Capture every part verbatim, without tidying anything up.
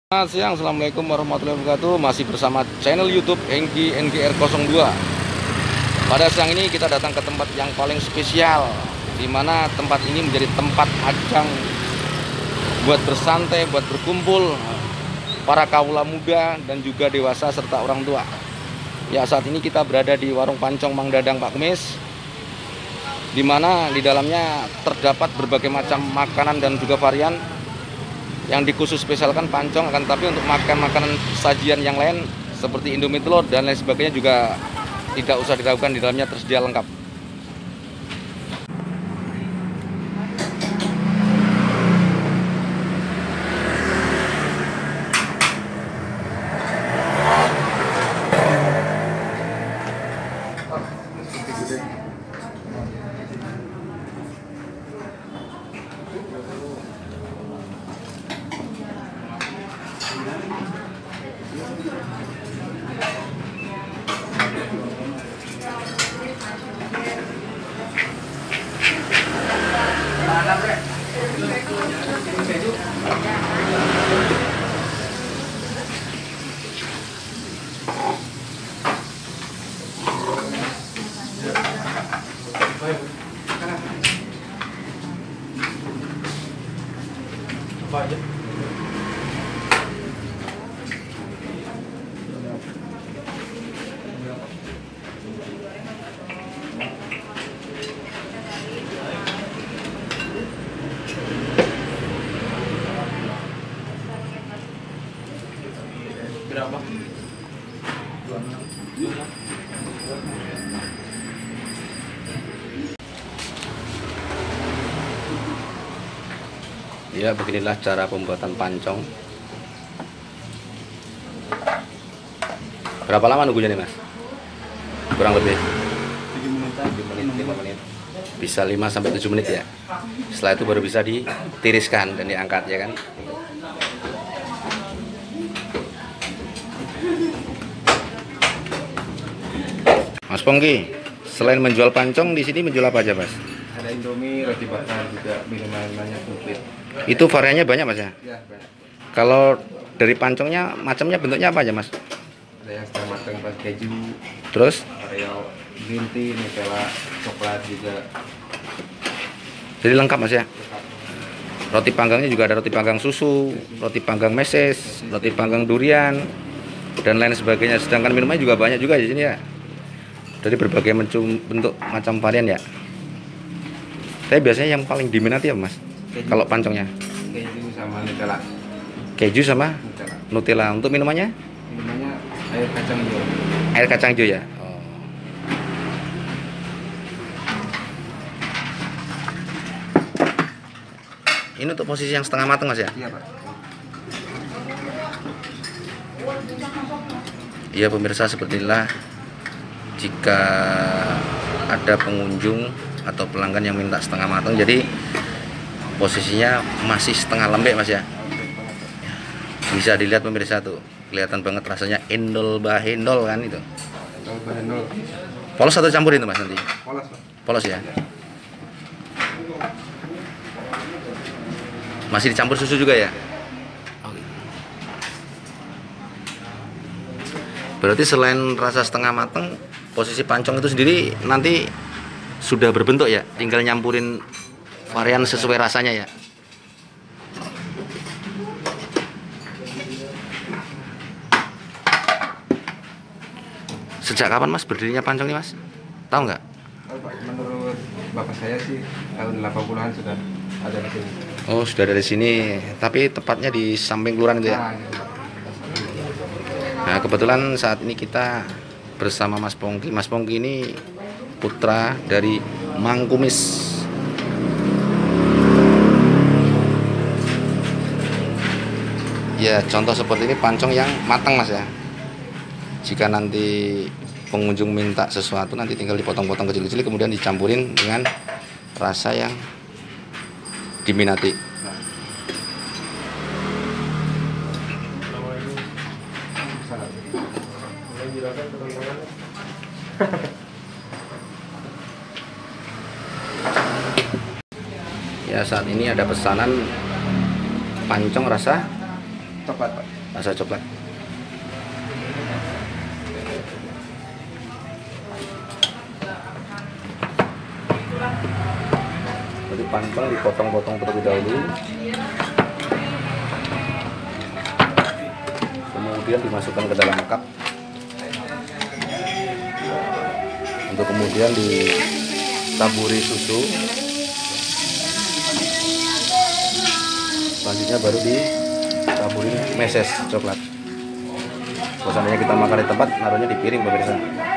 Selamat siang, assalamualaikum warahmatullahi wabarakatuh. Masih bersama channel YouTube Hengki N G R nol dua. Pada siang ini kita datang ke tempat yang paling spesial, di mana tempat ini menjadi tempat ajang buat bersantai, buat berkumpul para kaula muda dan juga dewasa serta orang tua. Ya, saat ini kita berada di warung Pancong Mang Dadang Pak Kemis, di mana di dalamnya terdapat berbagai macam makanan dan juga varian. Yang dikhusus spesialkan pancong, akan tapi untuk makan makanan sajian yang lain seperti indomie telur dan lain sebagainya juga tidak usah diragukan, di dalamnya tersedia lengkap. Apa aja? Berapa? dua puluh enam. Ya, beginilah cara pembuatan pancong. Berapa lama nunggunya nih, Mas? Kurang lebih tujuh menitan. tujuh menit, lima menit. Bisa lima sampai tujuh menit ya. Setelah itu baru bisa ditiriskan dan diangkat ya kan. Mas Pongki, selain menjual pancong di sini menjual apa aja, Mas? Ada indomie, roti bakar juga, minuman-minumannya komplit. Itu variannya banyak, Mas ya? Ya, banyak. Kalau dari pancongnya macamnya bentuknya apa aja, Mas? Ada yang setengah matang pakai keju, Terus Oreo, green tea, Nutella, coklat juga. jadi lengkap, Mas ya? Lengkap. Roti panggangnya juga ada roti panggang susu, roti panggang meses, roti panggang durian, dan lain sebagainya. Sedangkan minumannya juga banyak juga di sini ya. Dari berbagai macam bentuk macam varian ya. Tapi biasanya yang paling diminati ya, Mas? Keju. Kalau pancongnya Keju sama Nutella. keju sama Nutella. Nutella. Untuk minumannya Minumannya air kacang hijau. air kacang hijau ya. Oh. Ini untuk posisi yang setengah matang, Mas ya? Iya, Pak. Iya pemirsa, seperti inilah jika ada pengunjung atau pelanggan yang minta setengah matang, jadi posisinya masih setengah lembek, Mas ya. Bisa dilihat pemirsa tuh, kelihatan banget rasanya endol bahendol kan itu. Kalau bahendol, Polos atau campurin itu, Mas, nanti? polos, Pak. Polos ya. Masih dicampur susu juga ya? Berarti selain rasa setengah matang, posisi pancong itu sendiri nanti sudah berbentuk ya, tinggal nyampurin varian sesuai rasanya ya. Sejak kapan, Mas, berdirinya pancong ini, Mas? Tahu nggak? Oh, Pak, menurut bapak saya sih tahun delapan puluhan sudah ada di sini. Oh, sudah dari sini, tapi tepatnya di samping kelurahan itu ya. Nah, gitu. Nah, kebetulan saat ini kita bersama Mas Pongki. Mas Pongki ini putra dari Mang Kumis. Ya, contoh seperti ini pancong yang matang, Mas ya. Jika nanti pengunjung minta sesuatu, nanti tinggal dipotong-potong kecil-kecil, kemudian dicampurin dengan rasa yang diminati. Ya, saat ini ada pesanan pancong rasa coklat, Pak. Rasa coklat. Jadi pantang dipotong-potong terlebih dahulu. Kemudian dimasukkan ke dalam cup. Untuk kemudian ditaburi susu. Selanjutnya baru ditaburi meses coklat. Kalau seandainya kita makan di tempat, naruhnya di piring pemirsa.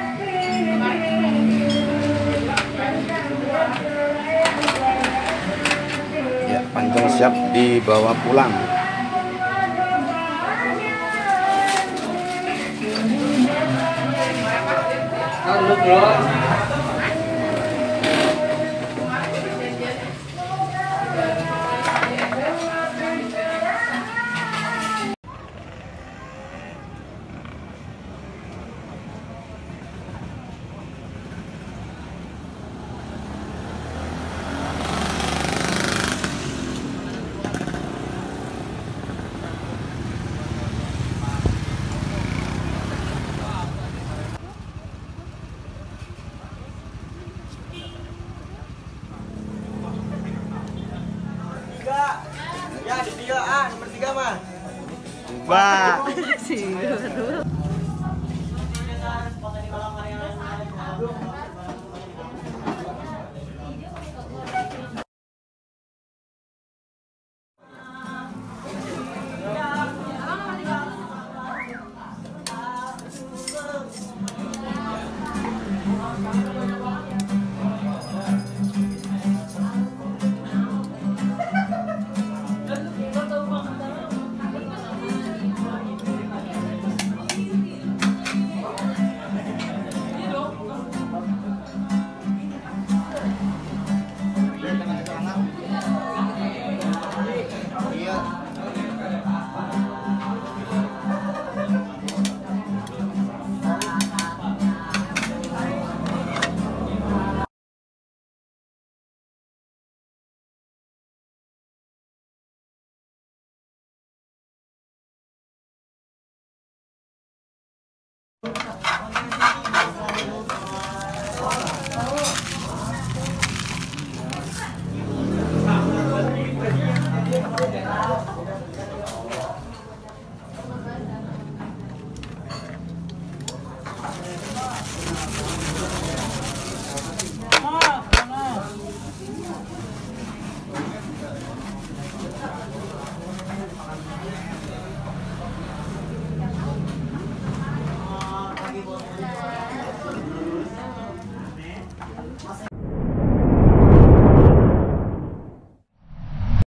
Ya, pancong siap dibawa pulang. Halo, bro. Ya, di tiga A, nomor tiga mah. Wah.